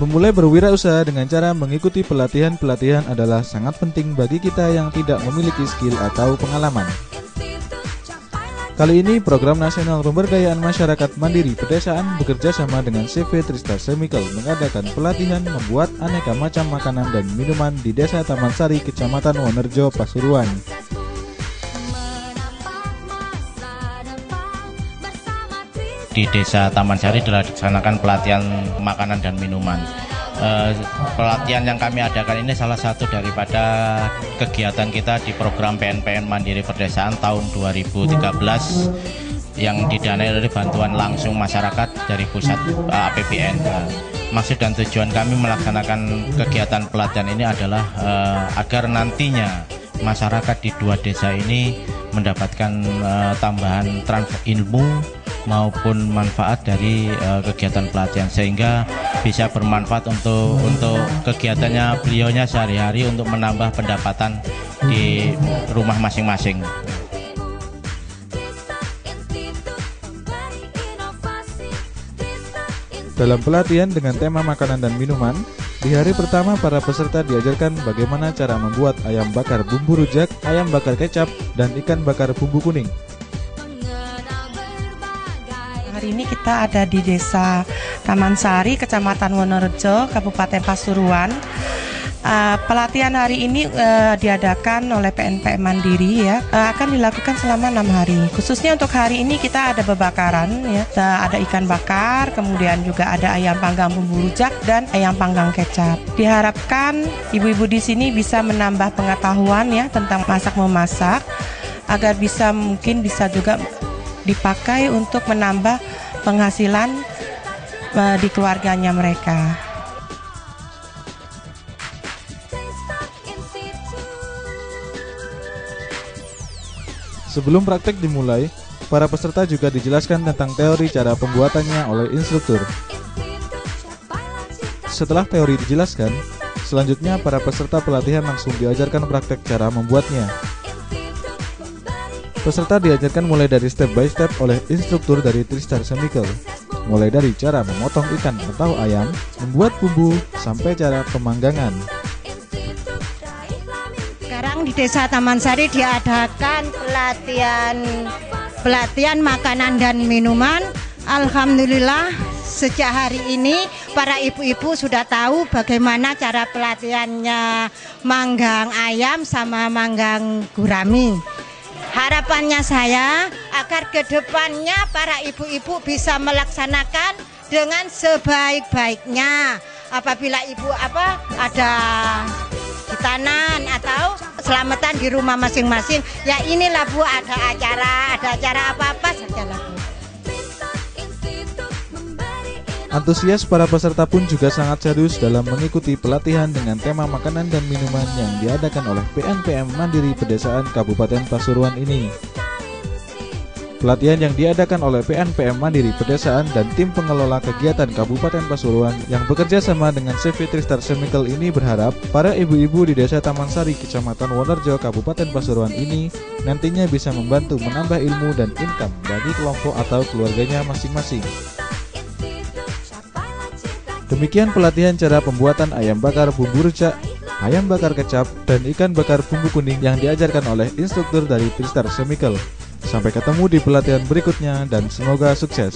Memulai berwirausaha dengan cara mengikuti pelatihan-pelatihan adalah sangat penting bagi kita yang tidak memiliki skill atau pengalaman. Kali ini, Program Nasional Pemberdayaan Masyarakat Mandiri Pedesaan bekerja sama dengan CV Tristar Chemical mengadakan pelatihan membuat aneka macam makanan dan minuman di Desa Taman Sari, Kecamatan Wonerjo, Pasuruan. Di Desa Taman Sari telah dilaksanakan pelatihan makanan dan minuman. Pelatihan yang kami adakan ini salah satu daripada kegiatan kita di program PNPM Mandiri Pedesaan tahun 2013 yang didanai oleh bantuan langsung masyarakat dari pusat APBN. Maksud dan tujuan kami melaksanakan kegiatan pelatihan ini adalah agar nantinya masyarakat di dua desa ini mendapatkan tambahan transfer ilmu maupun manfaat dari kegiatan pelatihan, sehingga bisa bermanfaat untuk kegiatannya beliaunya sehari-hari untuk menambah pendapatan di rumah masing-masing. Dalam pelatihan dengan tema makanan dan minuman, di hari pertama para peserta diajarkan bagaimana cara membuat ayam bakar bumbu rujak, ayam bakar kecap, dan ikan bakar bumbu kuning. Hari ini kita ada di Desa Taman Sari, Kecamatan Wonerjo, Kabupaten Pasuruan. Pelatihan hari ini diadakan oleh PNPM Mandiri ya, akan dilakukan selama 6 hari. Khususnya untuk hari ini kita ada bebakaran ya, ada ikan bakar, kemudian juga ada ayam panggang bumbu rujak dan ayam panggang kecap. Diharapkan ibu-ibu di sini bisa menambah pengetahuan ya tentang masak-memasak, agar mungkin bisa juga dipakai untuk menambah penghasilan di keluarganya mereka. Sebelum praktek dimulai, para peserta juga dijelaskan tentang teori cara pembuatannya oleh instruktur. Setelah teori dijelaskan, selanjutnya para peserta pelatihan langsung diajarkan praktek cara membuatnya. Peserta diajarkan mulai dari step by step oleh instruktur dari Tristar Chemical, mulai dari cara memotong ikan atau ayam, membuat bumbu, sampai cara pemanggangan. Sekarang di Desa Taman Sari diadakan pelatihan makanan dan minuman. Alhamdulillah sejak hari ini para ibu-ibu sudah tahu bagaimana cara pelatihannya manggang ayam sama manggang gurami. Harapannya saya agar kedepannya para ibu-ibu bisa melaksanakan dengan sebaik-baiknya. Apabila ibu ada hitanan atau selamatan di rumah masing-masing, ya inilah Bu, ada acara apa-apa saja lah Bu. Antusias para peserta pun juga sangat serius dalam mengikuti pelatihan dengan tema makanan dan minuman yang diadakan oleh PNPM Mandiri Pedesaan Kabupaten Pasuruan ini. Pelatihan yang diadakan oleh PNPM Mandiri Pedesaan dan tim pengelola kegiatan Kabupaten Pasuruan yang bekerja sama dengan CV Tristar Chemical ini berharap para ibu-ibu di Desa Taman Sari, Kecamatan Wonerjo, Kabupaten Pasuruan ini nantinya bisa membantu menambah ilmu dan income bagi kelompok atau keluarganya masing-masing. Demikian pelatihan cara pembuatan ayam bakar bumbu rujak, ayam bakar kecap, dan ikan bakar bumbu kuning yang diajarkan oleh instruktur dari Tristar Chemical. Sampai ketemu di pelatihan berikutnya dan semoga sukses.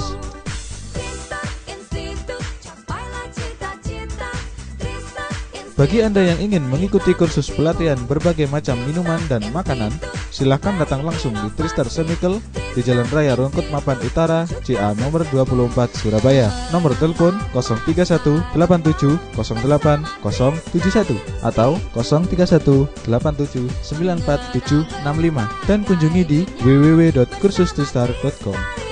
Bagi Anda yang ingin mengikuti kursus pelatihan berbagai macam minuman dan makanan, silahkan datang langsung di Tristar Chemical di Jalan Raya Rungkut Mapan Utara, CA nomor 24 Surabaya. Nomor telepon 03187080071 atau 03187947765 dan kunjungi di www.kursustristar.com.